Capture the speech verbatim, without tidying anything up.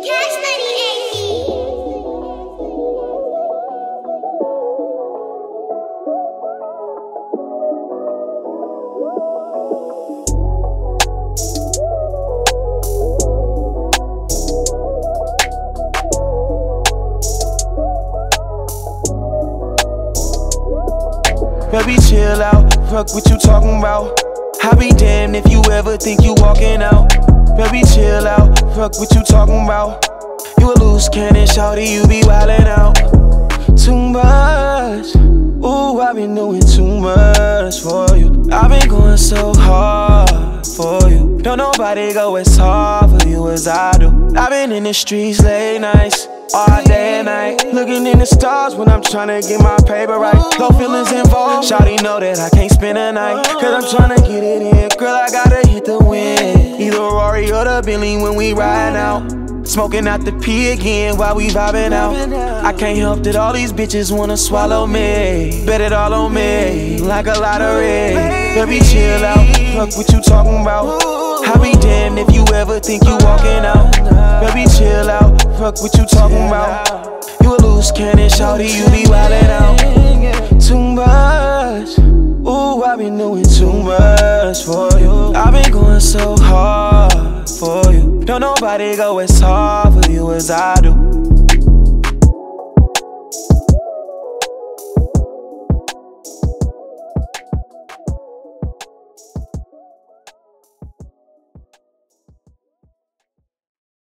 Cash Money A P. Baby, chill out, fuck what you talking about. I be damned if you ever think you walking out. Baby, chill out, fuck what you talking about. You a loose cannon, shawty, you be wildin' out. Too much, ooh, I been doing too much for you. I been going so hard for you. Don't nobody go as hard for you as I do. I been in the streets late nights, all day and night, looking in the stars when I'm tryna get my paper right. No feelings involved, shawty know that I can't spend a night, cause I'm tryna get it in. Girl, I gotta hit the win, either Rory or the Bentley when we ride out. Smoking out the P again while we vibing out. I can't help that all these bitches wanna swallow me. Bet it all on me, like a lottery. Baby, chill out, fuck what you talking about. I be damned if you ever think you walking out. Baby, chill out, fuck what you talking about. You a loose cannon, shawty, you be wildin' out. Too much, ooh, I been doing too much for you. I been going so hard for you. Don't nobody go as hard for you as I do.